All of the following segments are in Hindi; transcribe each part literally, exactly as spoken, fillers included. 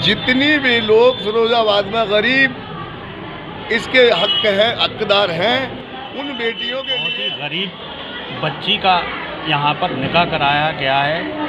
जितनी भी लोग फिरोजाबाद में गरीब इसके हक हैं, हकदार हैं, उन बेटियों के बहुत ही गरीब बच्ची का यहाँ पर निकाह कराया गया है।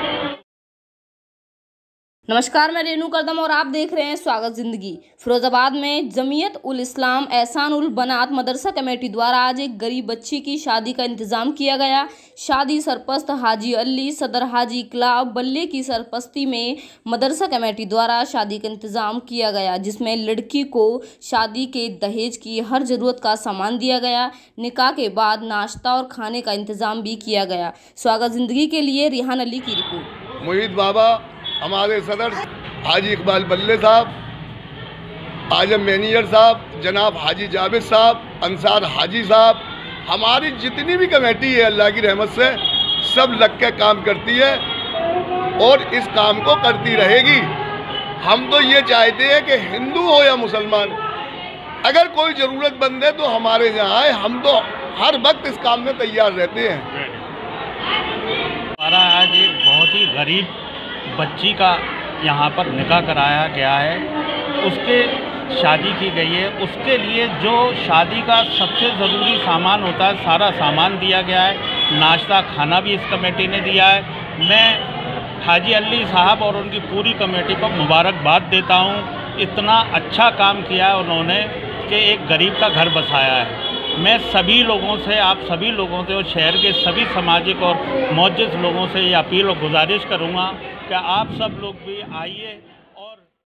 नमस्कार, मैं रेनू करदम और आप देख रहे हैं स्वागत जिंदगी। फिरोजाबाद में जमीयत उल इस्लाम एहसान उल बनात मदरसा कमेटी द्वारा आज एक गरीब बच्ची की शादी का इंतजाम किया गया। शादी सरपरस्त हाजी अली सदर हाजी इकलाब बल्ले की सरपरस्ती में मदरसा कमेटी द्वारा शादी का इंतजाम किया गया, जिसमें लड़की को शादी के दहेज की हर जरूरत का सामान दिया गया। निकाह के बाद नाश्ता और खाने का इंतजाम भी किया गया। स्वागत जिंदगी के लिए रिहान अली की रिपोर्ट। मुहित बाबा, हमारे सदर हाजी इकबाल बल्ले साहब, आजम मैनेजर साहब, जनाब हाजी जावेद साहब, अंसार हाजी साहब, हमारी जितनी भी कमेटी है अल्लाह की रहमत से सब लग के काम करती है और इस काम को करती रहेगी। हम तो ये चाहते हैं कि हिंदू हो या मुसलमान, अगर कोई ज़रूरतमंद है तो हमारे यहाँ आए, हम तो हर वक्त इस काम में तैयार रहते हैं। हमारा आज एक बहुत ही गरीब बच्ची का यहाँ पर निकाह कराया गया है, उसके शादी की गई है। उसके लिए जो शादी का सबसे ज़रूरी सामान होता है सारा सामान दिया गया है। नाश्ता खाना भी इस कमेटी ने दिया है। मैं हाजी अली साहब और उनकी पूरी कमेटी को मुबारकबाद देता हूँ। इतना अच्छा काम किया है उन्होंने कि एक गरीब का घर बसाया है। मैं सभी लोगों से, आप सभी लोगों से और शहर के सभी सामाजिक और मौजूद लोगों से ये अपील और गुजारिश करूँगा कि आप सब लोग भी आइए।